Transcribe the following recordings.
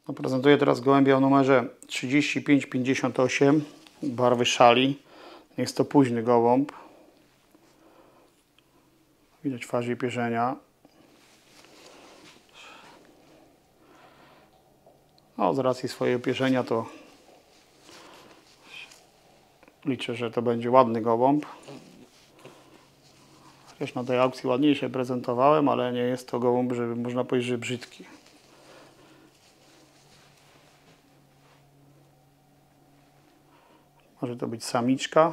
No, prezentuję teraz gołębia o numerze 3558 barwy szali. Jest to późny gołąb. Widać w fazie pierzenia. No, z racji swojego pierzenia to liczę, że to będzie ładny gołąb. Chociaż na tej aukcji ładniej się prezentowałem, ale nie jest to gołąb, żeby można powiedzieć, że brzydki. Może to być samiczka.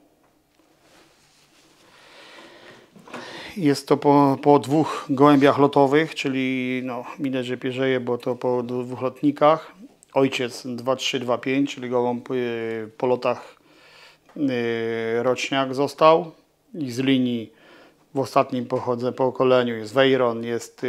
Jest to po dwóch gołębiach lotowych, czyli no, widać, że pierzeje, bo to po dwóch lotnikach. Ojciec 2325, czyli gołąb po lotach roczniak został. I z linii w ostatnim pokoleniu jest Veyron, jest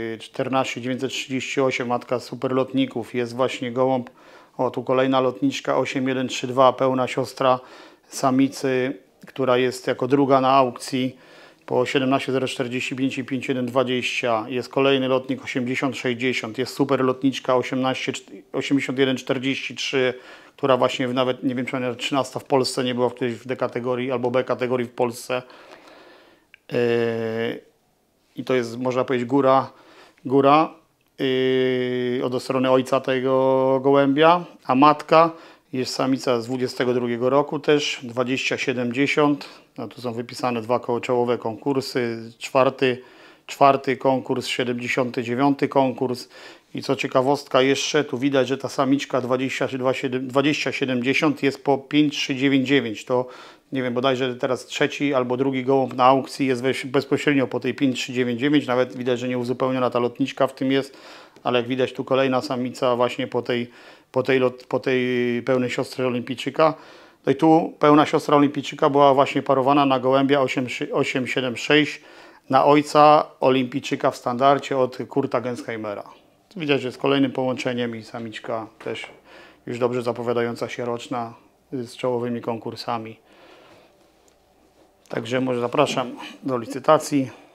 14938, matka superlotników. Jest właśnie gołąb, o tu kolejna lotniczka 8132, pełna siostra samicy, która jest jako druga na aukcji po 17045 i 5120. Jest kolejny lotnik 8060, jest super lotniczka 8143, która właśnie nawet nie wiem, czy ona 13 w Polsce nie była wtedy w D kategorii albo B kategorii w Polsce. I to jest, można powiedzieć, góra od strony ojca tego gołębia, a matka jest samica z 22 roku też, 2070. No, tu są wypisane dwa kołoczołowe konkursy, czwarty konkurs, 79 konkurs. I co ciekawostka jeszcze, tu widać, że ta samiczka 2070 jest po 5399. To nie wiem, bodajże teraz trzeci albo drugi gołąb na aukcji jest bezpośrednio po tej 5399. Nawet widać, że nieuzupełniona ta lotniczka w tym jest, ale jak widać tu kolejna samica właśnie po tej pełnej siostrze olimpijczyka. No i tu pełna siostra olimpijczyka była właśnie parowana na gołębia 876 na ojca olimpijczyka w standardzie od Kurta Gensheimera. Widać, że z kolejnym połączeniem i samiczka też już dobrze zapowiadająca się roczna z czołowymi konkursami. Także może zapraszam do licytacji.